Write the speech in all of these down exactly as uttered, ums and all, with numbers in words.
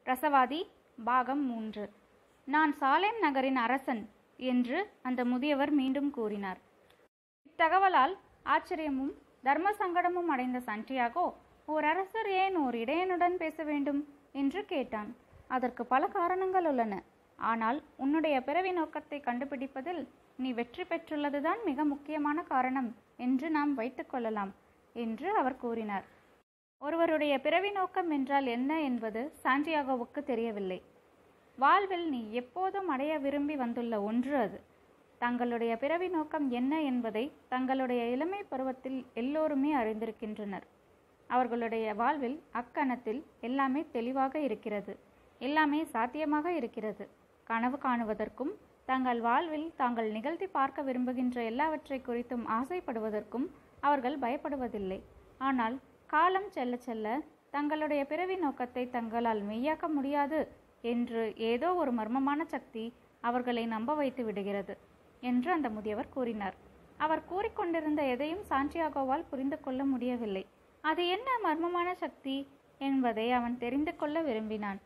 ரசவாதி பாகம் மூன்று. நான் சாலேம் நகரின் அரசன் என்று அந்த முதியவர் மீண்டும் கூறினார். இத்தகவலால் ஆச்சரியமும் தர்ம சங்கடமும் அடைந்த சாண்டியாகோ, ஓர் அரசர் ஏன் ஓர் இடையனுடன் பேச வேண்டும் என்று கேட்டான். அதற்கு பல காரணங்கள் உள்ளன. ஆனால் உன்னுடைய பிறவி நோக்கத்தை கண்டுபிடிப்பதில் நீ வெற்றி பெற்றுள்ளதுதான் மிக முக்கியமான காரணம் என்று நாம் வைத்துக் கொள்ளலாம் என்று அவர் கூறினார். ஒருவருடைய பிறவி நோக்கம் என்றால் என்ன என்பது சாண்டியாகோவுக்கு தெரியவில்லை. வாழ்வில் நீ எப்போதும் அடைய விரும்பி வந்துள்ள ஒன்று அது. தங்களுடைய பிறவி நோக்கம் என்ன என்பதை தங்களுடைய இளமை பருவத்தில் எல்லோருமே அறிந்திருக்கின்றனர். அவர்களுடைய வாழ்வில் அக்கணத்தில் எல்லாமே தெளிவாக இருக்கிறது, எல்லாமே சாத்தியமாக இருக்கிறது. கனவு காணுவதற்கும் தங்கள் வாழ்வில் தாங்கள் நிகழ்த்தி பார்க்க விரும்புகின்ற எல்லாவற்றை குறித்தும் ஆசைப்படுவதற்கும் அவர்கள் பயப்படுவதில்லை. ஆனால் காலம் செல்ல செல்ல தங்களுடைய பிறவி நோக்கத்தை தங்களால் மெய்யாக்க முடியாது என்று ஏதோ ஒரு மர்மமான சக்தி அவர்களை நம்ப வைத்து விடுகிறது என்று அந்த முதியவர் கூறினார். அவர் கூறிக்கொண்டிருந்த எதையும் சாண்டியாகோவால் புரிந்து கொள்ள முடியவில்லை. அது என்ன மர்மமான சக்தி என்பதை அவன் தெரிந்து கொள்ள விரும்பினான்.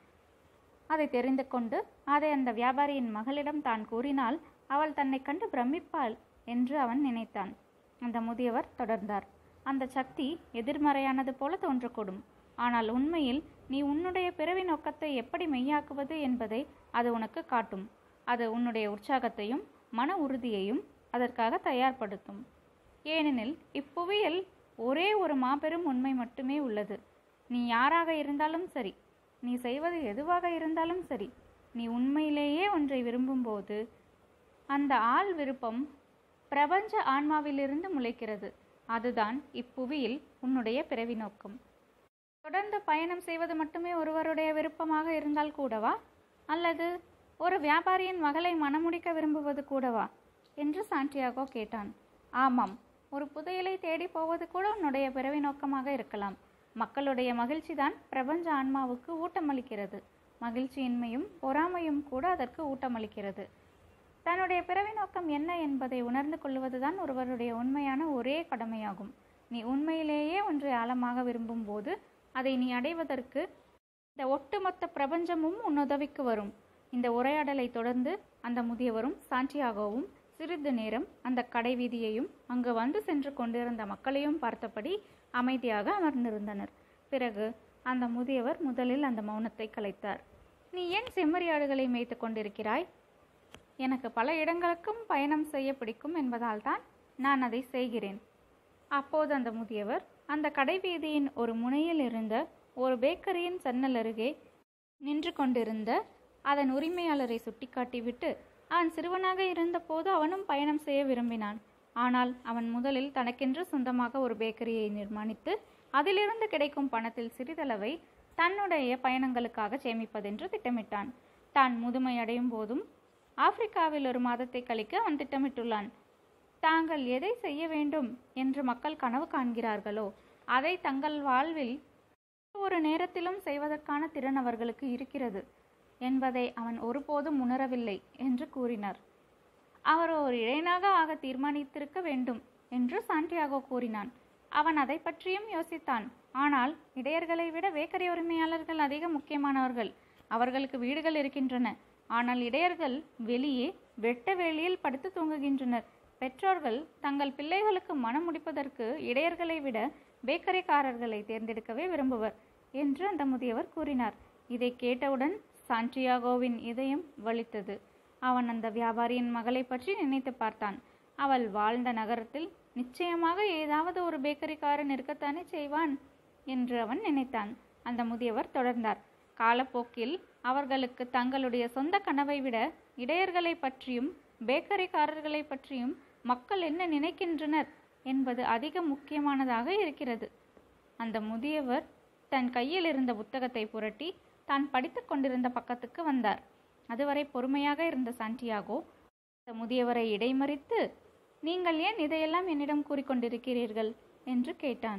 அதை தெரிந்து கொண்டு அதை அந்த வியாபாரியின் மகளிடம் தான் கூறினால் அவள் தன்னை கண்டு பிரமிப்பாள் என்று அவன் நினைத்தான். அந்த முதியவர் தொடர்ந்தார். அந்த சக்தி எதிர்மறையானது போல தோன்றக்கூடும். ஆனால் உண்மையில் நீ உன்னுடைய பிறவி நோக்கத்தை எப்படி மெய்யாக்குவது என்பதை அது உனக்கு காட்டும். அது உன்னுடைய உற்சாகத்தையும் மன உறுதியையும் அதற்காக தயார்படுத்தும். ஏனெனில் இப்புவியில் ஒரே ஒரு மாபெரும் உண்மை மட்டுமே உள்ளது. நீ யாராக இருந்தாலும் சரி, நீ செய்வது எதுவாக இருந்தாலும் சரி, நீ உண்மையிலேயே ஒன்றை விரும்பும்போது அந்த ஆள் விருப்பம் பிரபஞ்ச ஆன்மாவிலிருந்து முளைக்கிறது. அதுதான் இப்புவியில் உன்னுடைய பிறவி நோக்கம். தொடர்ந்து பயணம் செய்வது மட்டுமே ஒருவருடைய விருப்பமாக இருந்தால் கூடவா, அல்லது ஒரு வியாபாரியின் மகளை மணமுடிக்க விரும்புவது கூடவா என்று சாண்டியாகோ கேட்டான். ஆமாம், ஒரு புதையலை தேடி போவது கூட உன்னுடைய பிறவி நோக்கமாக இருக்கலாம். மக்களுடைய மகிழ்ச்சி தான் பிரபஞ்ச ஆன்மாவுக்கு ஊட்டமளிக்கிறது. மகிழ்ச்சியின்மையும் பொறாமையும் கூட அதற்கு ஊட்டமளிக்கிறது. தன்னுடைய பிறவி நோக்கம் என்ன என்பதை உணர்ந்து கொள்வதுதான் ஒருவருடைய உண்மையான ஒரே கடமையாகும். நீ உண்மையிலேயே ஒன்றை ஆழமாக விரும்பும் போது அதை நீ அடைவதற்கு இந்த ஒட்டுமொத்த பிரபஞ்சமும் உன் உதவிக்கு வரும். இந்த உரையாடலை தொடர்ந்து அந்த முதியவரும் சாண்டியாகோவும் சிறிது நேரம் அந்த கடை வீதியையும் அங்கு வந்து சென்று கொண்டிருந்த மக்களையும் பார்த்தபடி அமைதியாக அமர்ந்திருந்தனர். பிறகு அந்த முதியவர் முதலில் அந்த மௌனத்தை கலைத்தார். நீ ஏன் செம்மறியாடுகளை மேய்த்து கொண்டிருக்கிறாய்? எனக்கு பல இடங்களுக்கும் பயணம் செய்ய பிடிக்கும் என்பதால் தான் நான் அதை செய்கிறேன். அப்போது அந்த முதியவர் அந்த கடைவீதியின் ஒரு முனையில் இருந்த ஒரு பேக்கரியின் சன்னல் அருகே நின்று கொண்டிருந்த அதன் உரிமையாளரை சுட்டிக்காட்டிவிட்டு, அவன் சிறுவனாக இருந்தபோது அவனும் பயணம் செய்ய விரும்பினான். ஆனால் அவன் முதலில் தனக்கென்று சொந்தமாக ஒரு பேக்கரியை நிர்மாணித்து அதிலிருந்து கிடைக்கும் பணத்தில் சிறிதளவை தன்னுடைய பயணங்களுக்காக சேமிப்பதென்று திட்டமிட்டான். தான் முதுமை அடையும் போதும் ஆப்பிரிக்காவில் ஒரு மாதத்தை கழிக்க அவன் திட்டமிட்டுள்ளான். தாங்கள் எதை செய்ய வேண்டும் என்று மக்கள் கனவு காண்கிறார்களோ அதை தங்கள் வாழ்வில் ஒரு நேரத்திலும் செய்வதற்கான திறன் அவர்களுக்கு இருக்கிறது என்பதை அவன் ஒருபோதும் உணரவில்லை என்று கூறினார். அவர் ஒரு இளைஞனாக ஆக தீர்மானித்திருக்க வேண்டும் என்று சாண்டியாகோ கூறினான். அவன் அதை பற்றியும் யோசித்தான். ஆனால் இடையர்களை விட பேக்கரி உரிமையாளர்கள் அதிக முக்கியமானவர்கள். அவர்களுக்கு வீடுகள் இருக்கின்றன. ஆனால் இடையர்கள் வெளியே வெட்ட வெளியில் படுத்து தூங்குகின்றனர். பெற்றோர்கள் தங்கள் பிள்ளைகளுக்கு மனம் முடிப்பதற்கு இடையர்களை விட பேக்கரிக்காரர்களை தேர்ந்தெடுக்கவே விரும்புவர் என்று அந்த முதியவர் கூறினார். இதை கேட்டவுடன் சாண்டியாகோவின் இதயம் வலித்தது. அவன் அந்த வியாபாரியின் மகளை பற்றி நினைத்து பார்த்தான். அவள் வாழ்ந்த நகரத்தில் நிச்சயமாக ஏதாவது ஒரு பேக்கரிக்காரன் இருக்கத்தானே செய்வான் என்று அவன் நினைத்தான். அந்த முதியவர் தொடர்ந்தார். காலப்போக்கில் அவர்களுக்கு தங்களுடைய சொந்த கனவை விட இடையர்களை பற்றியும் பேக்கரிக்காரர்களை பற்றியும் மக்கள் என்ன நினைக்கின்றனர் என்பது அதிக முக்கியமானதாக இருக்கிறது. அந்த முதியவர் தன் கையில் இருந்த புத்தகத்தை புரட்டி தான் படித்து கொண்டிருந்த பக்கத்துக்கு வந்தார். அதுவரை பொறுமையாக இருந்த சாண்டியாகோ அந்த முதியவரை இடைமறித்து, நீங்கள் ஏன் இதையெல்லாம் என்னிடம் கூறிக்கொண்டிருக்கிறீர்கள் என்று கேட்டான்.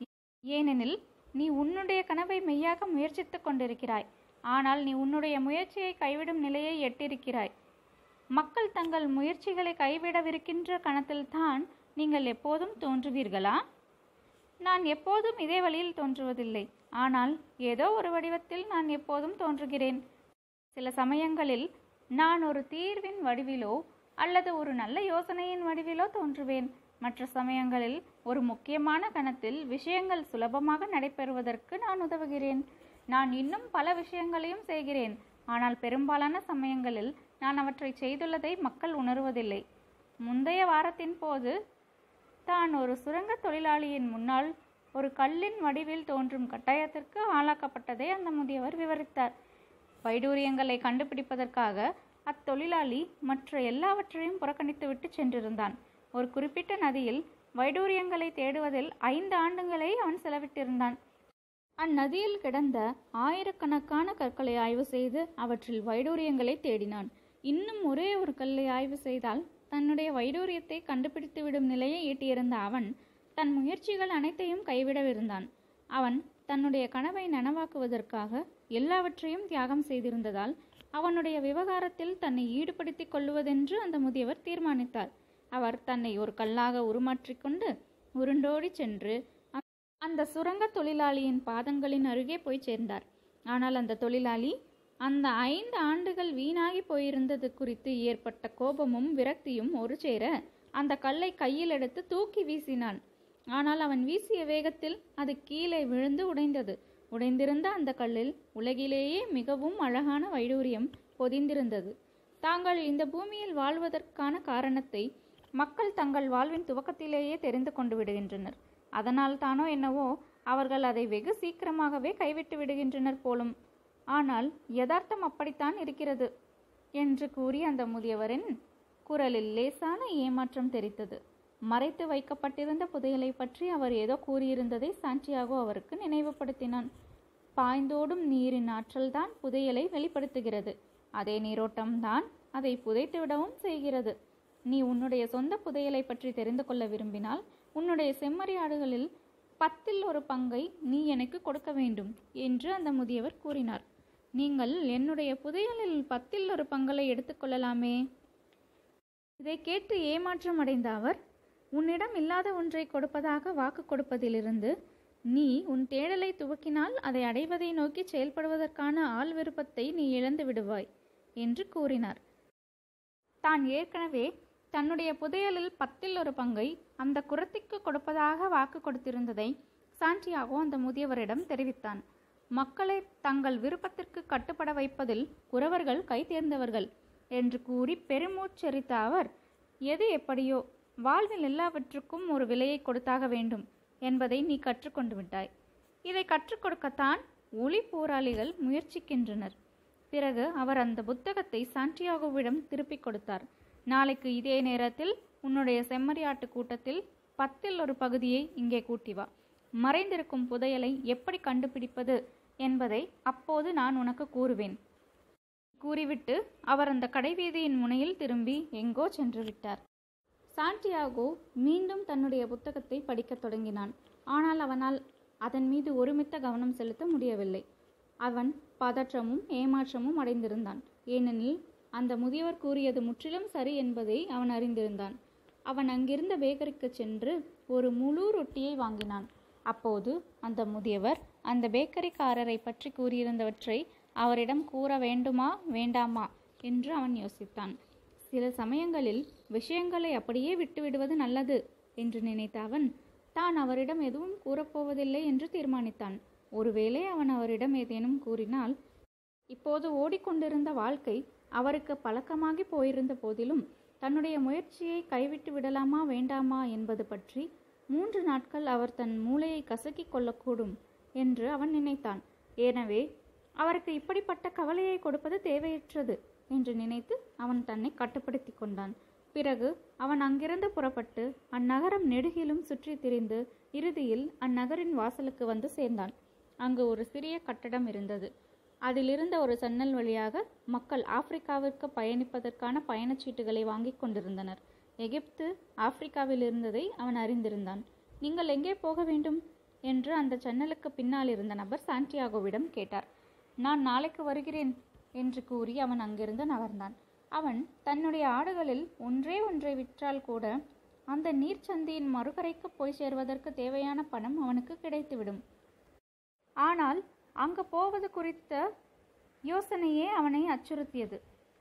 ஏனெனில் நீ உன்னுடைய கனவை மெய்யாக முயற்சித்து கொண்டிருக்கிறாய். ஆனால் நீ உன்னுடைய முயற்சியை கைவிடும் நிலையை எட்டிருக்கிறாய். மக்கள் தங்கள் முயற்சிகளை கைவிடவிருக்கின்ற கணத்தில்தான் நீங்கள் எப்போதும் தோன்றுவீர்களா? நான் எப்போதும் இதே வழியில் தோன்றுவதில்லை. ஆனால் ஏதோ ஒரு வடிவத்தில் நான் எப்போதும் தோன்றுகிறேன். சில சமயங்களில் நான் ஒரு தீர்வின் வடிவிலோ அல்லது ஒரு நல்ல யோசனையின் வடிவிலோ தோன்றுவேன். மற்ற சமயங்களில் ஒரு முக்கியமான கணத்தில் விஷயங்கள் சுலபமாக நடைபெறுவதற்கு நான் உதவுகிறேன். நான் இன்னும் பல விஷயங்களையும் செய்கிறேன். ஆனால் பெரும்பாலான சமயங்களில் நான் அவற்றை செய்துள்ளதை மக்கள் உணருவதில்லை. முந்தைய வாரத்தின் போது தான் ஒரு சுரங்க தொழிலாளியின் முன்னால் ஒரு கல்லின் வடிவில் தோன்றும் கட்டாயத்திற்கு ஆளாக்கப்பட்டதை அந்த முதியவர் விவரித்தார். வைடூரியங்களை கண்டுபிடிப்பதற்காக அத்தொழிலாளி மற்ற எல்லாவற்றையும் புறக்கணித்துவிட்டு சென்றிருந்தான். ஒரு குறிப்பிட்ட நதியில் வைடூரியங்களை தேடுவதில் ஐந்து ஆண்டுகளை அவன் செலவிட்டிருந்தான். அந்நதியில் கிடந்த ஆயிரக்கணக்கான கற்களை ஆய்வு செய்து அவற்றில் வைடூரியங்களை தேடினான். இன்னும் ஒரே ஒரு கல்லை ஆய்வு செய்தால் தன்னுடைய வைடூரியத்தை கண்டுபிடித்துவிடும் நிலையை எட்டியிருந்த அவன் தன் முயற்சிகள் அனைத்தையும் கைவிடவிருந்தான். அவன் தன்னுடைய கனவை நனவாக்குவதற்காக எல்லாவற்றையும் தியாகம் செய்திருந்ததால் அவனுடைய விவகாரத்தில் தன்னை ஈடுபடுத்திக் கொள்வதென்று அந்த முதியவர் தீர்மானித்தார். அவர் தன்னை ஒரு கல்லாக உருமாற்றிக்கொண்டு உருண்டோடி சென்று அந்த சுரங்க தொழிலாளியின் பாதங்களின் அருகே போய் சேர்ந்தார். ஆனால் அந்த தொழிலாளி அந்த ஐந்து ஆண்டுகள் வீணாகி போயிருந்தது குறித்து ஏற்பட்ட கோபமும் விரக்தியும் ஒரு சேர அந்த கல்லை கையில் எடுத்து தூக்கி வீசினான். ஆனால் அவன் வீசிய வேகத்தில் அது கீழே விழுந்து உடைந்தது. உடைந்திருந்த அந்த கல்லில் உலகிலேயே மிகவும் அழகான வைடூரியம் பொதிந்திருந்தது. தாங்கள் இந்த பூமியில் வாழ்வதற்கான காரணத்தை மக்கள் தங்கள் வாழ்வின் துவக்கத்திலேயே தெரிந்து கொண்டு விடுகின்றனர். அதனால் தானோ என்னவோ அவர்கள் அதை வெகு சீக்கிரமாகவே கைவிட்டு விடுகின்றனர் போலும். ஆனால் யதார்த்தம் அப்படித்தான் இருக்கிறது என்று கூறி அந்த முதியவரின் குரலில் லேசான ஏமாற்றம் தெரித்தது. மறைத்து வைக்கப்பட்டிருந்த புதையலை பற்றி அவர் ஏதோ கூறியிருந்ததை சாண்டியாகோ அவருக்கு நினைவுபடுத்தினான். பாய்ந்தோடும் நீரின் ஆற்றல்தான் புதையலை வெளிப்படுத்துகிறது. அதே நீரோட்டம்தான் அதை புதைத்து விடவும் செய்கிறது. நீ உன்னுடைய சொந்த புதையலை பற்றி தெரிந்து கொள்ள விரும்பினால் உன்னுடைய செம்மறியாடுகளில் பத்தில் ஒரு பங்கை நீ எனக்கு கொடுக்க வேண்டும் என்று அந்த முதியவர் கூறினார். நீங்கள் என்னுடைய புதையலில் பத்தில் ஒரு பங்களை எடுத்துக்கொள்ளலாமே. இதை கேட்டு ஏமாற்றம் அடைந்த அவர், உன்னிடம் இல்லாத ஒன்றை கொடுப்பதாக வாக்கு கொடுப்பதிலிருந்து நீ உன் தேடலை துவக்கினால் அதை அடைவதை நோக்கி செயல்படுவதற்கான ஆள் விருப்பத்தை நீ இழந்து விடுவாய் என்று கூறினார். தான் ஏற்கனவே தன்னுடைய புதையலில் பத்தில் ஒரு பங்கை அந்த குறத்திற்கு கொடுப்பதாக வாக்கு கொடுத்திருந்ததை சாண்டியாகோ அந்த முதியவரிடம் தெரிவித்தான். மக்களை தங்கள் விருப்பத்திற்கு கட்டுப்பட வைப்பதில் குறவர்கள் கை தேர்ந்தவர்கள் என்று கூறி பெருமூச்சரித்த அவர், எது எப்படியோ வாழ்வில் எல்லாவற்றுக்கும் ஒரு விலையை கொடுத்தாக வேண்டும் என்பதை நீ கற்றுக்கொண்டு விட்டாய். இதை கற்றுக் கொடுக்கத்தான் ஒளி போராளிகள் முயற்சிக்கின்றனர். பிறகு அவர் அந்த புத்தகத்தை சாண்டியாகோவிடம் திருப்பிக் கொடுத்தார். நாளைக்கு இதே நேரத்தில் உன்னுடைய செம்மறியாட்டு கூட்டத்தில் பத்தில் ஒரு பகுதியை இங்கே கூட்டி வா. மறைந்திருக்கும் புதையலை எப்படி கண்டுபிடிப்பது என்பதை அப்போது நான் உனக்கு கூறுவேன். கூறிவிட்டு அவர் அந்த கடைவீதியின் முனையில் திரும்பி எங்கோ சென்று விட்டார். சாண்டியாகோ மீண்டும் தன்னுடைய புத்தகத்தை படிக்கத் தொடங்கினான். ஆனால் அவனால் அதன் மீது ஒருமித்த கவனம் செலுத்த முடியவில்லை. அவன் பதற்றமும் ஏமாற்றமும் அடைந்திருந்தான். ஏனெனில் அந்த முதியவர் கூறியது முற்றிலும் சரி என்பதை அவன் அறிந்திருந்தான். அவன் அங்கிருந்த பேக்கரிக்கு சென்று ஒரு முழு ரொட்டியை வாங்கினான். அப்போது அந்த முதியவர் அந்த பேக்கரிக்காரரை பற்றி கூறியிருந்தவற்றை அவரிடம் கூற வேண்டுமா வேண்டாமா என்று அவன் யோசித்தான். சில சமயங்களில் விஷயங்களை அப்படியே விட்டுவிடுவது நல்லது என்று நினைத்த அவன் தான் அவரிடம் எதுவும் கூறப்போவதில்லை என்று தீர்மானித்தான். ஒருவேளை அவன் அவரிடம் ஏதேனும் கூறினால் இப்போது ஓடிக்கொண்டிருந்த வாழ்க்கை அவருக்கு பழக்கமாகி போயிருந்த போதிலும் தன்னுடைய முயற்சியை கைவிட்டு விடலாமா வேண்டாமா என்பது பற்றி மூன்று நாட்கள் அவர் தன் மூளையை கசக்கி கொள்ளக்கூடும் என்று அவன் நினைத்தான். எனவே அவருக்கு இப்படிப்பட்ட கவலையை கொடுப்பது தேவையற்றது என்று நினைத்து அவன் தன்னை கட்டுப்படுத்தி கொண்டான். பிறகு அவன் அங்கிருந்து புறப்பட்டு அந்நகரம் நெடுகிலும் சுற்றி திரிந்து இறுதியில் அந்நகரின் வாசலுக்கு வந்து சேர்ந்தான். அங்கு ஒரு சிறிய கட்டடம் இருந்தது. அதிலிருந்த ஒரு சன்னல் வழியாக மக்கள் ஆப்பிரிக்காவிற்கு பயணிப்பதற்கான பயணச்சீட்டுகளை வாங்கி கொண்டிருந்தனர். எகிப்து ஆப்பிரிக்காவில் இருந்ததை அவன் அறிந்திருந்தான். நீங்கள் எங்கே போக வேண்டும் என்று அந்த ஜன்னலுக்கு பின்னால் இருந்த நபர் சாண்டியாகோவிடம் கேட்டார். நான் நாளைக்கு வருகிறேன் என்று கூறி அவன் அங்கிருந்து நகர்ந்தான். அவன் தன்னுடைய ஆடுகளில் ஒன்றே ஒன்றை விற்றால் கூட அந்த நீர்ச்சந்தியின் மறுகரைக்கு போய் சேர்வதற்கு தேவையான பணம் அவனுக்கு கிடைத்துவிடும். ஆனால் அங்கு போவது குறித்த யோசனையே அவனை அச்சுறுத்தியது.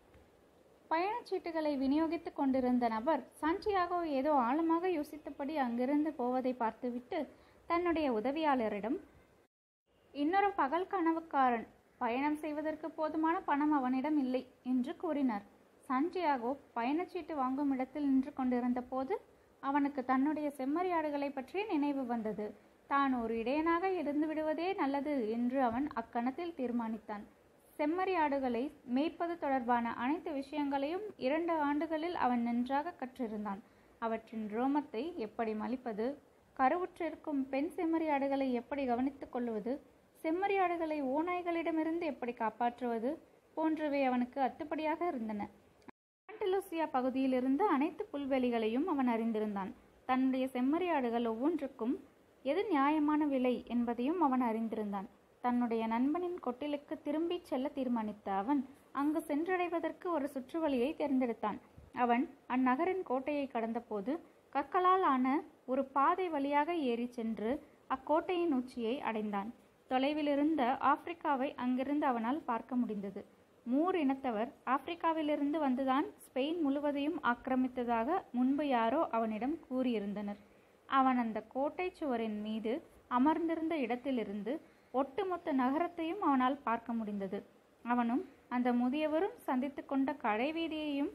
பயணச்சீட்டுகளை விநியோகித்துக் கொண்டிருந்த நபர் சாண்டியாகோ ஏதோ ஆழமாக யோசித்தபடி அங்கிருந்து போவதை பார்த்துவிட்டு தன்னுடைய உதவியாளரிடம், இன்னொரு பகல் கனவுக்காரன், பயணம் செய்வதற்கு போதுமான பணம் அவனிடம் இல்லை என்று கூறினார். சாண்டியாகோ பயணச்சீட்டு வாங்கும் இடத்தில் நின்று கொண்டிருந்த போது அவனுக்கு தன்னுடைய செம்மறியாடுகளை பற்றிய நினைவு வந்தது. தான் ஒரு இடையனாக இருந்து விடுவதே நல்லது என்று அவன் அக்கணத்தில் தீர்மானித்தான். செம்மறியாடுகளை மேய்ப்பது தொடர்பான அனைத்து விஷயங்களையும் இரண்டு ஆண்டுகளில் அவன் நன்றாக கற்றிருந்தான். அவற்றின் ரோமத்தை எப்படி மலிப்பது, கருவுற்றிருக்கும் பெண் செம்மறியாடுகளை எப்படி கவனித்துக் கொள்வது, செம்மறியாடுகளை ஓநாய்களிடமிருந்து எப்படி காப்பாற்றுவது போன்றவை அவனுக்கு அத்துப்படியாக இருந்தன. ஆண்டலூசியா பகுதியிலிருந்து அனைத்து புல்வெளிகளையும் அவன் அறிந்திருந்தான். தன்னுடைய செம்மறியாடுகள் ஒவ்வொன்றுக்கும் எது நியாயமான விலை என்பதையும் அவன் அறிந்திருந்தான். தன்னுடைய நண்பனின் கொட்டிலுக்கு திரும்பி செல்ல தீர்மானித்த அவன் அங்கு சென்றடைவதற்கு ஒரு சுற்றுவழியை தேர்ந்தெடுத்தான். அவன் அந்நகரின் கோட்டையை கடந்தபோது கற்களால் ஆன ஒரு பாதை வழியாக ஏறி சென்று அக்கோட்டையின் உச்சியை அடைந்தான். தொலைவிலிருந்த ஆப்பிரிக்காவை அங்கிருந்து அவனால் பார்க்க முடிந்தது. மூர் இனத்தவர் ஆப்பிரிக்காவிலிருந்து வந்துதான் ஸ்பெயின் முழுவதையும் ஆக்கிரமித்ததாக முன்பு யாரோ அவனிடம் கூறியிருந்தனர். அவன் அந்த கோட்டை சுவரின் மீது அமர்ந்திருந்த இடத்திலிருந்து ஒட்டுமொத்த நகரத்தையும் அவனால் பார்க்க முடிந்தது. அவனும் அந்த முதியவரும் சந்தித்து கொண்ட கடைவீதியையும்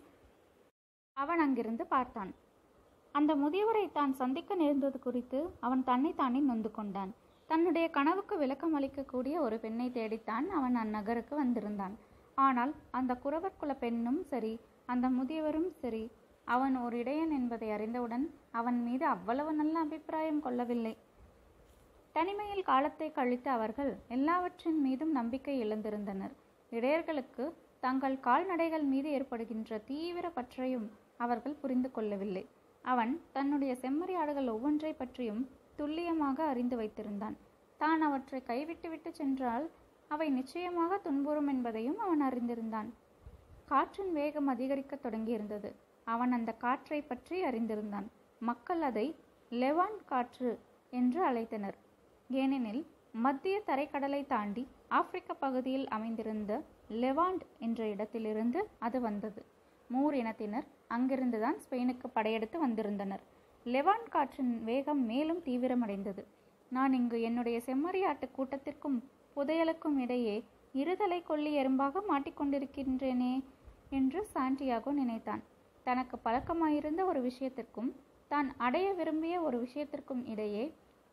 அவன் அங்கிருந்து பார்த்தான். அந்த முதியவரை தான் சந்திக்க நேர்ந்தது குறித்து அவன் தன்னைத்தானே நொந்து கொண்டான். தன்னுடைய கனவுக்கு விளக்கம் அளிக்கக்கூடிய ஒரு பெண்ணை தேடித்தான் அவன் அந்நகருக்கு வந்திருந்தான். ஆனால் அந்த குறவர் குல பெண்ணும் சரி, அந்த முதியவரும் சரி, அவன் ஒரு இடையன் என்பதை அறிந்தவுடன் அவன் மீது அவ்வளவு நல்ல அபிப்பிராயம் கொள்ளவில்லை. தனிமையில் காலத்தை கழித்த அவர்கள் எல்லாவற்றின் மீதும் நம்பிக்கை இழந்திருந்தனர். இடையர்களுக்கு தங்கள் கால்நடைகள் மீது ஏற்படுகின்ற தீவிர பற்றையும் அவர்கள் புரிந்து கொள்ளவில்லை. அவன் தன்னுடைய செம்மறியாடுகள் ஒவ்வொன்றை பற்றியும் துல்லியமாக அறிந்து வைத்திருந்தான். தான் அவற்றை கைவிட்டுவிட்டு சென்றால் அவை நிச்சயமாக துன்புறும் என்பதையும் அவன் அறிந்திருந்தான். காற்றின் வேகம் அதிகரிக்க தொடங்கியிருந்தது. அவன் அந்த காற்றை பற்றி அறிந்திருந்தான். மக்கள் அதை லெவாண்ட் காற்று என்று அழைத்தனர். ஏனெனில் மத்திய தரைக்கடலை தாண்டி ஆப்பிரிக்க பகுதியில் அமைந்திருந்த லெவாண்ட் என்ற இடத்திலிருந்து அது வந்தது. மூர் இனத்தினர் அங்கிருந்துதான் ஸ்பெயினுக்கு படையெடுத்து வந்திருந்தனர். லெவாண்ட் காற்றின் வேகம் மேலும் தீவிரமடைந்தது. நான் இங்கு என்னுடைய செம்மறியாட்டு கூட்டத்திற்கும் புதையலுக்கும் இடையே இருதலை கொல்லி எறும்பாக மாட்டிக்கொண்டிருக்கின்றேனே என்று சாண்டியாகோ நினைத்தான். தனக்கு பழக்கமாயிருந்த ஒரு விஷயத்திற்கும் தான் அடைய விரும்பிய ஒரு விஷயத்திற்கும் இடையே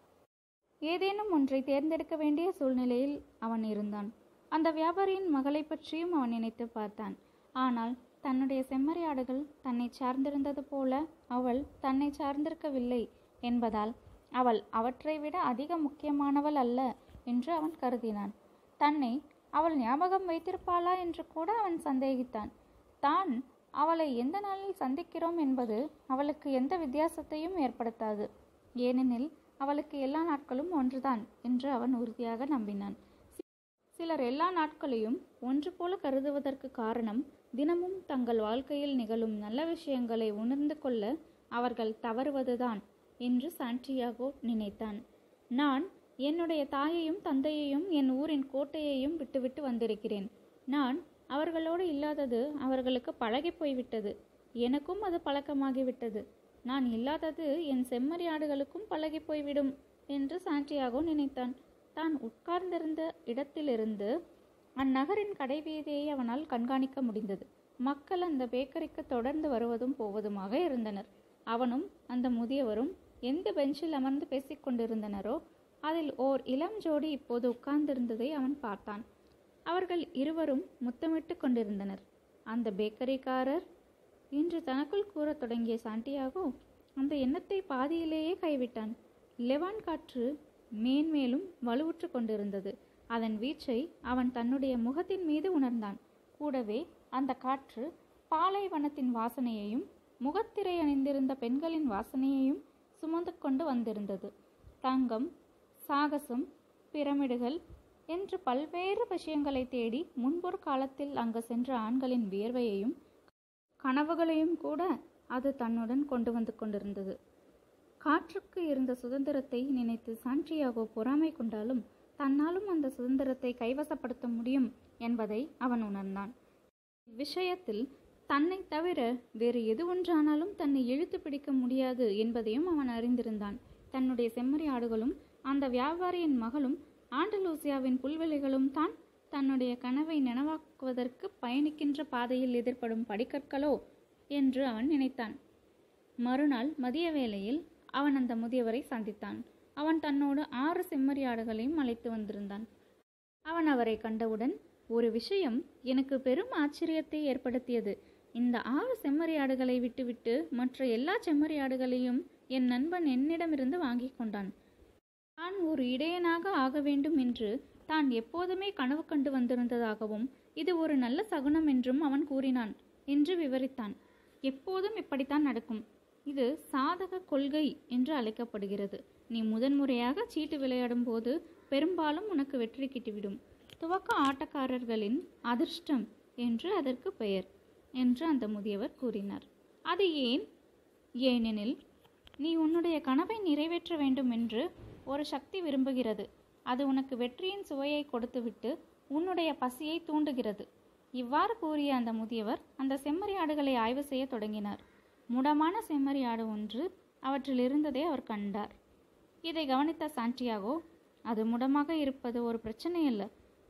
ஏதேனும் ஒன்றை தேர்ந்தெடுக்க வேண்டிய சூழ்நிலையில் அவன் இருந்தான். அந்த வியாபாரியின் மகளை பற்றியும் அவன் நினைத்து பார்த்தான். ஆனால் தன்னுடைய செம்மறியாடுகள் தன்னை சார்ந்திருந்தது போல அவள் தன்னை சார்ந்திருக்கவில்லை என்பதால் அவள் அவற்றை விட அதிக முக்கியமானவள் அல்ல என்று அவன் கருதினான். தன்னை அவள் ஞாபகம் வைத்திருப்பாளா என்று கூட அவன் சந்தேகித்தான். தான் அவளை எந்த நாளில் சந்திக்கிறோம் என்பது அவளுக்கு எந்த வித்தியாசத்தையும் ஏற்படுத்தாது. ஏனெனில் அவளுக்கு எல்லா நாட்களும் ஒன்றுதான் என்று அவன் உறுதியாக நம்பினான். சிலர் எல்லா நாட்களையும் ஒன்று போல கருதுவதற்கு காரணம் தினமும் தங்கள் வாழ்க்கையில் நிகழும் நல்ல விஷயங்களை உணர்ந்து கொள்ள அவர்கள் தவறுவதுதான் என்று சாண்டியாகோ நினைத்தான். நான் என்னுடைய தாயையும் தந்தையையும் என் ஊரின் கோட்டையையும் விட்டுவிட்டு வந்திருக்கிறேன். நான் அவர்களோடு இல்லாதது அவர்களுக்கு பழகி போய்விட்டது. எனக்கும் அது பழக்கமாகிவிட்டது. நான் இல்லாதது என் செம்மறியாடுகளுக்கும் பழகி போய்விடும் என்று சாண்டியாகோ நினைத்தான். தான் உட்கார்ந்திருந்த இடத்திலிருந்து அந்நகரின் கடைவீதியை அவனால் கண்காணிக்க முடிந்தது. மக்கள் அந்த பேக்கரிக்கு தொடர்ந்து வருவதும் போவதுமாக இருந்தனர். அவனும் அந்த முதியவரும் எந்த பெஞ்சில் அமர்ந்து பேசிக்கொண்டிருந்தனரோ அதில் ஓர் இளம் ஜோடி இப்போது உட்கார்ந்திருந்ததை அவன் பார்த்தான். அவர்கள் இருவரும் முத்தமிட்டு கொண்டிருந்தனர். அந்த பேக்கரிக்காரர் என்று தனக்குள் கூறத் தொடங்கிய சாண்டியாகோ அந்த எண்ணத்தை பாதியிலேயே கைவிட்டான். லெவாண்ட் காற்று மேன்மேலும் வலுவுற்று கொண்டிருந்தது. அதன் வீச்சை அவன் தன்னுடைய முகத்தின் மீது உணர்ந்தான். கூடவே அந்த காற்று பாலைவனத்தின் வாசனையையும் முகத்திரை அணிந்திருந்த பெண்களின் வாசனையையும் சுமந்து கொண்டு வந்திருந்தது. தங்கம், சாகசம், பிரமிடுகள் என்று பல்வேறு விஷயங்களை தேடி முன்பொரு காலத்தில் அங்கு சென்ற ஆண்களின் வியர்வையையும் கனவுகளையும் கூட அது தன்னுடன் கொண்டு வந்து கொண்டிருந்தது. காற்றுக்கு இருந்த சுதந்திரத்தை நினைத்து சாண்டியாகோ பொறாமை கொண்டாலும் தன்னாலும் அந்த சுதந்திரத்தை கைவசப்படுத்த முடியும் என்பதை அவன் உணர்ந்தான். இவ்விஷயத்தில் தன்னை தவிர வேறு எது ஒன்றானாலும் தன்னை இழுத்து பிடிக்க முடியாது என்பதையும் அவன் அறிந்திருந்தான். தன்னுடைய செம்மறி ஆடுகளும் அந்த வியாபாரியின் மகளும் ஆண்டலூசியாவின் புல்வெளிகளும் தான் தன்னுடைய கனவை நனவாக்குவதற்கு பயணிக்கின்ற பாதையில் எதிர்ப்படும் படிக்கற்களோ என்று அவன் நினைத்தான். மறுநாள் மதிய வேளையில் அவன் அந்த முதியவரை சந்தித்தான். அவன் தன்னோடு ஆறு செம்மறி ஆடுகளையும் அழைத்து வந்திருந்தான். அவன் அவரை கண்டவுடன், ஒரு விஷயம் எனக்கு பெரும் ஆச்சரியத்தை ஏற்படுத்தியது. இந்த ஆறு செம்மறி ஆடுகளை விட்டுவிட்டு மற்ற எல்லா செம்மறி ஆடுகளையும் என் நண்பன் என்னிடமிருந்து வாங்கி கொண்டான். தான் ஒரு இடையனாக ஆக வேண்டும் என்று தான் எப்போதுமே கனவு கண்டு வந்திருந்ததாகவும் இது ஒரு நல்ல சகுனம் என்றும் அவன் கூறினான் என்று விவரித்தான். எப்போதும் இப்படித்தான் நடக்கும். இது சாதக கொள்கை என்று அழைக்கப்படுகிறது. நீ முதன்முறையாக சீட்டு விளையாடும் போது பெரும்பாலும் உனக்கு வெற்றி கிட்டிவிடும். துவக்க ஆட்டக்காரர்களின் அதிர்ஷ்டம் என்று அதற்கு பெயர் என்று அந்த முதியவர் கூறினார். அது ஏன்? ஏனெனில் நீ உன்னுடைய கனவை நிறைவேற்ற வேண்டும் என்று ஒரு சக்தி விரும்புகிறது. அது உனக்கு வெற்றியின் சுவையை கொடுத்துவிட்டு உன்னுடைய பசியை தூண்டுகிறது. இவ்வாறு கூறிய அந்த முதியவர் அந்த செம்மறி ஆடுகளை ஆய்வு செய்ய தொடங்கினார். முடமான செம்மறி ஆடு ஒன்று அவற்றில் இருந்ததை அவர் கண்டார். இதை கவனித்த சாண்டியாகோ, அது முடமாக இருப்பது ஒரு பிரச்சனை அல்ல,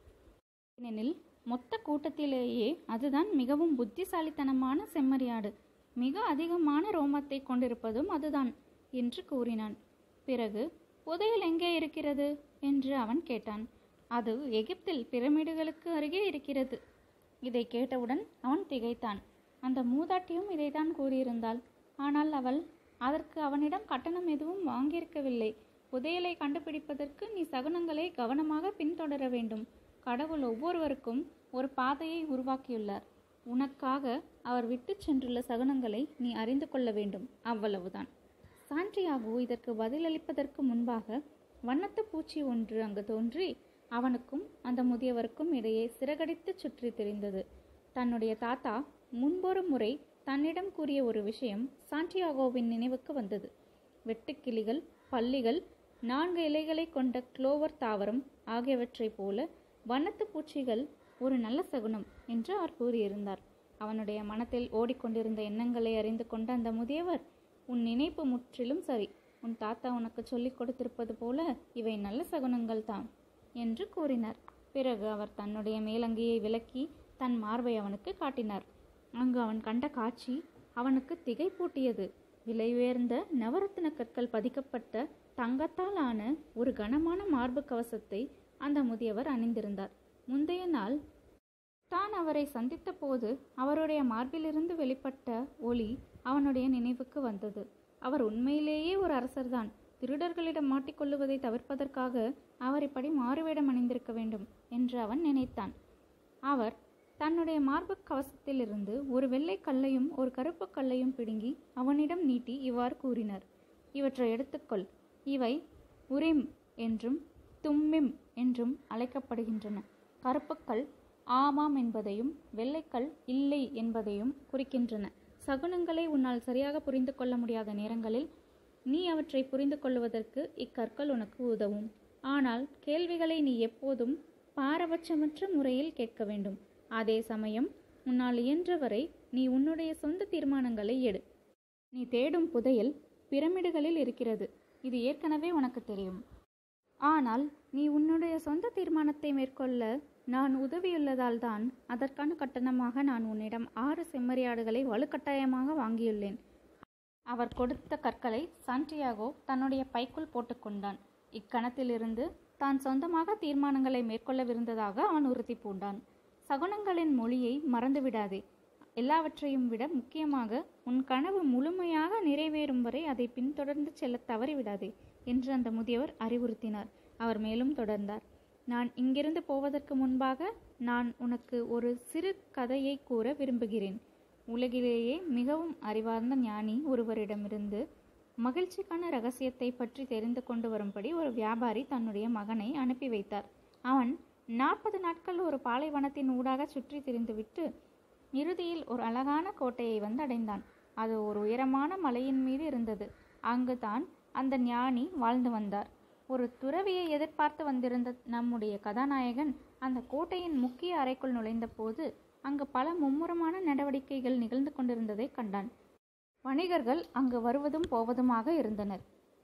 ஏனெனில் மொத்த கூட்டத்திலேயே அதுதான் மிகவும் புத்திசாலித்தனமான செம்மறியாடு, மிக அதிகமான ரோமத்தை கொண்டிருப்பதும் அதுதான் என்று கூறினான். பிறகு புதையல் எங்கே இருக்கிறது என்று அவன் கேட்டான். அது எகிப்தில் பிரமிடுகளுக்கு அருகே இருக்கிறது. இதை கேட்டவுடன் அவன் திகைத்தான். அந்த மூதாட்டியும் இதைத்தான் கூறியிருந்தாள். ஆனால் அவள் அதற்கு அவனிடம் கட்டணம் எதுவும் வாங்கியிருக்கவில்லை. புதையலை கண்டுபிடிப்பதற்கு நீ சகுனங்களை கவனமாக பின்தொடர வேண்டும். கடவுள் ஒவ்வொருவருக்கும் ஒரு பாதையை உருவாக்கியுள்ளார். உனக்காக அவர் விட்டு சென்றுள்ள சகுனங்களை நீ அறிந்து கொள்ள வேண்டும், அவ்வளவுதான். சாண்டியாகோ இதற்கு பதிலளிப்பதற்கு முன்பாக வண்ணத்து பூச்சி ஒன்று அங்கு தோன்றி அவனுக்கும் அந்த முதியவருக்கும் இடையே சிறகடித்து சுற்றி திரிந்தது. தன்னுடைய தாத்தா முன்பொரு முறை தன்னிடம் கூறிய ஒரு விஷயம் சாண்டியாகோவின் நினைவுக்கு வந்தது. வெட்டுக்கிளிகள், பல்லிகள், நான்கு இலைகளை கொண்ட குளோவர் தாவரம் ஆகியவற்றைப் போல வண்ணத்து பூச்சிகள் ஒரு நல்ல சகுனம் என்று அவர் கூறியிருந்தார். அவனுடைய மனத்தில் ஓடிக்கொண்டிருந்த எண்ணங்களை அறிந்து கொண்ட அந்த முதியவர், உன் நினைப்பு முற்றிலும் சரி. உன் தாத்தா உனக்கு சொல்லிக் கொடுத்திருப்பது போல இவை நல்ல சகுனங்கள் தான் என்று கூறினார். பிறகு அவர் தன்னுடைய மேலங்கியை விலக்கி தன் மார்பை அவனுக்கு காட்டினார். அங்கு அவன் கண்ட காட்சி அவனுக்கு திகைப்பூட்டியது. விலை உயர்ந்த நவரத்தின கற்கள் பதிக்கப்பட்ட தங்கத்தால் ஆன ஒரு கனமான மார்பு கவசத்தை அந்த முதியவர் அணிந்திருந்தார். முந்தைய நாள் தான் அவரை சந்தித்த போது அவருடைய மார்பிலிருந்து வெளிப்பட்ட ஒளி அவனுடைய நினைவுக்கு வந்தது. அவர் உண்மையிலேயே ஒரு அரசர்தான். திருடர்களிடம் மாட்டிக்கொள்ளுவதை தவிர்ப்பதற்காக அவர் இப்படி மாறுவேடம் அணிந்திருக்க வேண்டும் என்று அவன் நினைத்தான். அவர் தன்னுடைய மார்பு கவசத்திலிருந்து ஒரு வெள்ளை கல்லையும் ஒரு கருப்பு கல்லையும் பிடுங்கி அவனிடம் நீட்டி இவ்வாறு கூறினார், இவற்றை எடுத்துக்கொள். இவை உரிம் என்றும் தும்மிம் என்றும் அழைக்கப்படுகின்றன. கருப்புக்கள் ஆமாம் என்பதையும் வெள்ளைக்கல் இல்லை என்பதையும் குறிக்கின்றன. சகுனங்களை உன்னால் சரியாக புரிந்து கொள்ள முடியாத நேரங்களில் நீ அவற்றை புரிந்து கொள்வதற்கு இக்கற்கள் உனக்கு உதவும். ஆனால் கேள்விகளை நீ எப்போதும் பாரபட்சமற்ற முறையில் கேட்க வேண்டும். அதே சமயம் உன்னால் இயன்றவரை நீ உன்னுடைய சொந்த தீர்மானங்களை எடு. நீ தேடும் புதையல் பிரமிடுகளில் இருக்கிறது. இது ஏற்கனவே உனக்கு தெரியும். ஆனால் நீ உன்னுடைய சொந்த தீர்மானத்தை மேற்கொள்ள நான் உதவியுள்ளதால் தான் அதற்கான கட்டணமாக நான் உன்னிடம் ஆறு செம்மறியாடுகளை வலுக்கட்டாயமாக வாங்கியுள்ளேன். அவர் கொடுத்த கற்களை சாண்டியாகோ தன்னுடைய பைக்குள் போட்டுக்கொண்டான். இக்கணத்திலிருந்து தான் சொந்தமாக தீர்மானங்களை மேற்கொள்ளவிருந்ததாக அவன் உறுதி பூண்டான். சகுனங்களின் மொழியை மறந்துவிடாதே. எல்லாவற்றையும் விட முக்கியமாக உன் கனவு முழுமையாக நிறைவேறும் வரை அதை பின்தொடர்ந்து செல்ல தவறிவிடாதே என்று அந்த முதியவர் அறிவுறுத்தினார். அவர் மேலும் தொடர்ந்தார், நான் இங்கிருந்து போவதற்கு முன்பாக நான் உனக்கு ஒரு சிறு கதையை கூற விரும்புகிறேன். உலகிலேயே மிகவும் அறிவார்ந்த ஞானி ஒருவரிடமிருந்து மகிழ்ச்சிக்கான இரகசியத்தை பற்றி தெரிந்து கொண்டு வரும்படி ஒரு வியாபாரி தன்னுடைய மகனை அனுப்பி வைத்தார். அவன் நாற்பது நாட்கள் ஒரு பாலைவனத்தின் ஊடாக சுற்றி திரிந்துவிட்டு இறுதியில் ஒரு அழகான கோட்டையை வந்து அடைந்தான். அது ஒரு உயரமான மலையின் மீது இருந்தது. அங்கு தான் அந்த ஞானி வாழ்ந்து வந்தார். ஒரு துறவியை எதிர்பார்த்து வந்திருந்த நம்முடைய கதாநாயகன் அந்த கோட்டையின் முக்கிய அறைக்குள் நுழைந்த போது அங்கு பல மும்முரமான நடவடிக்கைகள் நிகழ்ந்து கொண்டிருந்ததை கண்டான். வணிகர்கள் அங்கு வருவதும் போவதுமாக இருந்தனர்.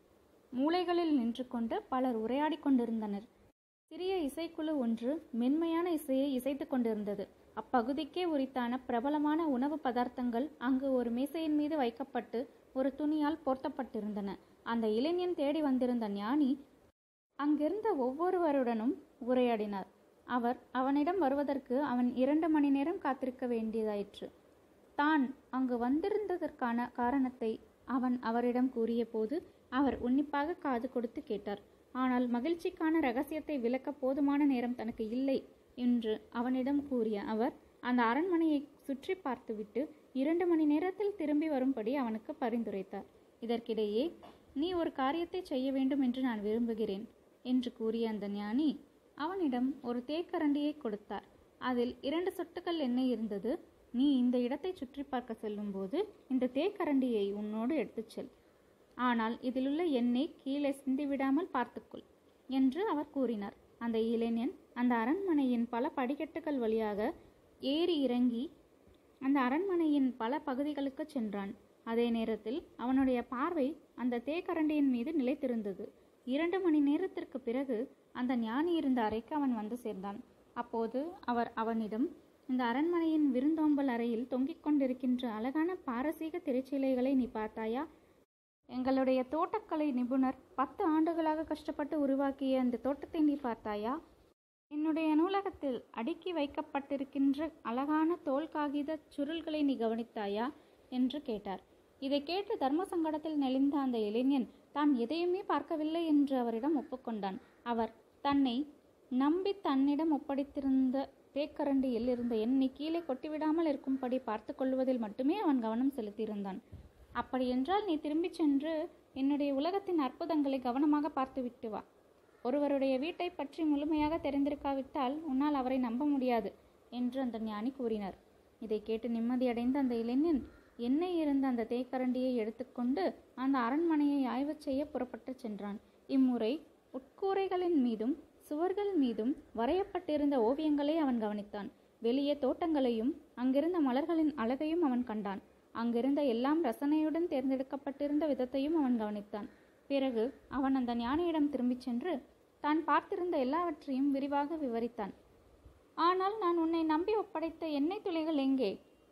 மூலைகளில் நின்று கொண்டு பலர் உரையாடி கொண்டிருந்தனர். சிறிய இசைக்குழு ஒன்று மென்மையான இசையை இசைத்து கொண்டிருந்தது. அப்பகுதிக்கே உரித்தான பிரபலமான உணவு பதார்த்தங்கள் அங்கு ஒரு மேசையின் மீது வைக்கப்பட்டு ஒரு துணியால் போர்த்தப்பட்டிருந்தன. அந்த இளைஞன் தேடி வந்திருந்த ஞானி அங்கிருந்த ஒவ்வொருவருடனும் உரையாடினார். அவர் அவனிடம் வருவதற்கு அவன் இரண்டு மணி நேரம் காத்திருக்க வேண்டியதாயிற்று. தான் அங்கு வந்திருந்ததற்கான காரணத்தை அவன் அவரிடம் கூறிய போது அவர் உன்னிப்பாக காது கொடுத்து கேட்டார். ஆனால் மகிழ்ச்சிக்கான ரகசியத்தை விளக்க போதுமான நேரம் தனக்கு இல்லை என்று அவனிடம் கூறிய அவர் அந்த அரண்மனையை சுற்றி பார்த்துவிட்டு இரண்டு மணி நேரத்தில் திரும்பி வரும்படி அவனுக்கு பரிந்துரைத்தார். இதற்கிடையே நீ ஒரு காரியத்தை செய்ய வேண்டும் என்று நான் விரும்புகிறேன் என்று கூறிய அந்த ஞானி அவனிடம் ஒரு தேக்கரண்டியை கொடுத்தார். அதில் இரண்டு சொட்டுகள் எண்ணெய் இருந்தது. நீ இந்த இடத்தை சுற்றி பார்க்க செல்லும்போது இந்த தேக்கரண்டியை உன்னோடு எடுத்துச் செல். ஆனால் இதிலுள்ள எண்ணெய் கீழே சிந்திவிடாமல் பார்த்துக்கொள் என்று அவர் கூறினார். அந்த இளைஞன் அந்த அரண்மனையின் பல படிக்கட்டுகள் வழியாக ஏறி இறங்கி அந்த அரண்மனையின் பல பகுதிகளுக்கு சென்றான். அதே நேரத்தில் அவனுடைய பார்வை அந்த தேக்கரண்டியின் மீது நிலைத்திருந்தது. இரண்டு மணி நேரத்திற்கு பிறகு அந்த ஞானி இருந்த அறைக்கு அவன் வந்து சேர்ந்தான். அப்போது அவர் அவனிடம், இந்த அரண்மனையின் விருந்தோம்பல் அறையில் தொங்கிக் கொண்டிருக்கின்ற அழகான பாரசீக திரைச்சீலைகளை நீ பார்த்தாயா? எங்களுடைய தோட்டக்கலை நிபுணர் பத்து ஆண்டுகளாக கஷ்டப்பட்டு உருவாக்கிய இந்த தோட்டத்தை நீ பார்த்தாயா? என்னுடைய நூலகத்தில் அடுக்கி வைக்கப்பட்டிருக்கின்ற அழகான தோல் காகித சுருள்களை நீ கவனித்தாயா என்று கேட்டார். இதை கேட்டு தர்ம சங்கடத்தில் நெளிந்த அந்த இளைஞன் தான் எதையுமே பார்க்கவில்லை என்று அவரிடம் ஒப்புக்கொண்டான். அவர் தன்னை நம்பி தன்னிடம் ஒப்படைத்திருந்த தேக்கரண்டியில் இருந்த எண்ணெய் கீழே கொட்டிவிடாமல் இருக்கும்படி பார்த்து கொள்வதில் மட்டுமே அவன் கவனம் செலுத்தியிருந்தான். அப்படியென்றால் நீ திரும்பி சென்று என்னுடைய உலகத்தின் அற்புதங்களை கவனமாக பார்த்துவிட்டு வா. ஒருவருடைய வீட்டை பற்றி முழுமையாக தெரிந்திருக்காவிட்டால் உன்னால் அவரை நம்ப முடியாது என்று அந்த ஞானி கூறினார். இதை கேட்டு நிம்மதியடைந்த அந்த இளைஞன் எண்ணெய் இருந்த அந்த தேக்கரண்டியை எடுத்துக்கொண்டு அந்த அரண்மனையை ஆய்வு செய்ய புறப்பட்டு சென்றான். இம்முறை உட்கூரைகளின் மீதும் சுவர்கள் மீதும் வரையப்பட்டிருந்த ஓவியங்களை அவன் கவனித்தான். வெளியே தோட்டங்களையும் அங்கிருந்த மலர்களின் அழகையும் அவன் கண்டான். அங்கிருந்த எல்லாம் ரசனையுடன் தேர்ந்தெடுக்கப்பட்டிருந்த விதத்தையும் அவன் கவனித்தான். பிறகு அவன் அந்த ஞானியிடம் திரும்பிச் சென்று தான் பார்த்திருந்த எல்லாவற்றையும் விரிவாக விவரித்தான். ஆனால் நான் உன்னை நம்பி ஒப்படைத்த எண்ணெய் துளிகள் எங்கே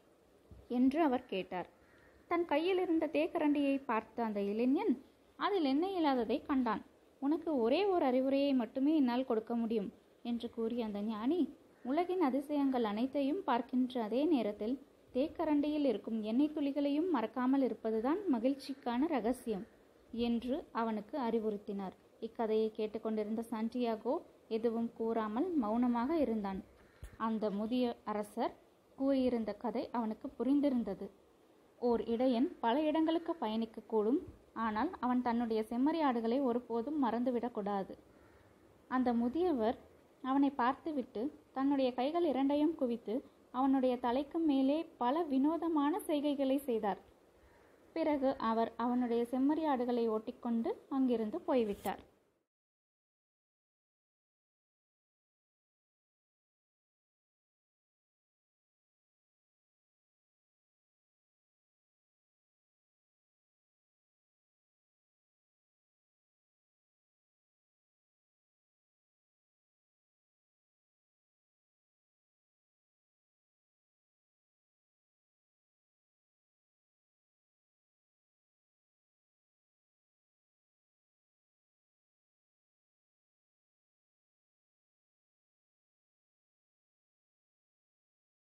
என்று அவர் கேட்டார். தன் கையில் இருந்த தேக்கரண்டியை பார்த்த அந்த இளைஞன் அதில் எண்ணெய் இல்லாததை கண்டான். உனக்கு ஒரே ஒரு அறிவுரையை மட்டுமே என்னால் கொடுக்க முடியும் என்று கூறிய அந்த ஞானி, உலகின் அதிசயங்கள் அனைத்தையும் பார்க்கின்ற அதே நேரத்தில் தேக்கரண்டியில் இருக்கும் எண்ணெய் துளிகளையும் மறக்காமல் இருப்பதுதான் மகிழ்ச்சிக்கான ரகசியம் என்று அவனுக்கு அறிவுறுத்தினார். இக்கதையை கேட்டுக்கொண்டிருந்த சாண்டியாகோ எதுவும் கூறாமல் மௌனமாக இருந்தான். அந்த முதிய அரசர் கூறியிருந்த கதை அவனுக்கு புரிந்திருந்தது. ஓர் இடையன் பல இடங்களுக்கு பயணிக்கக்கூடும், ஆனால் அவன் தன்னுடைய செம்மறி ஆடுகளை ஒருபோதும் மறந்துவிடக்கூடாது. அந்த முதியவர் அவனை பார்த்துவிட்டு தன்னுடைய கைகள் இரண்டையும் குவித்து அவனுடைய தலைக்கு மேலே பல வினோதமான செய்கைகளை செய்தார். பிறகு அவர் அவனுடைய செம்மறி ஆடுகளை ஓட்டிக்கொண்டு அங்கிருந்து போய்விட்டார்.